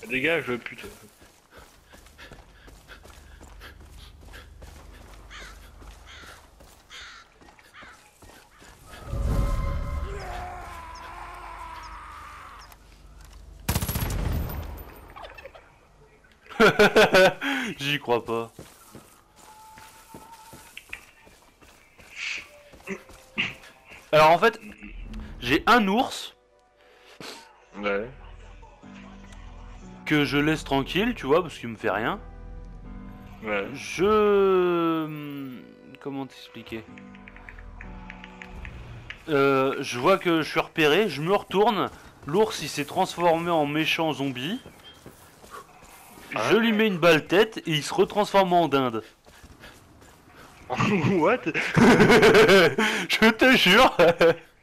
Dégage, putain. J'y crois pas. Alors en fait, j'ai un ours Ouais. que je laisse tranquille, tu vois, parce qu'il me fait rien. Ouais. Comment t'expliquer? Je vois que je suis repéré, je me retourne. L'ours il s'est transformé en méchant zombie. Je Hein? lui mets une balle tête et il se retransforme en dinde. What? Je te jure.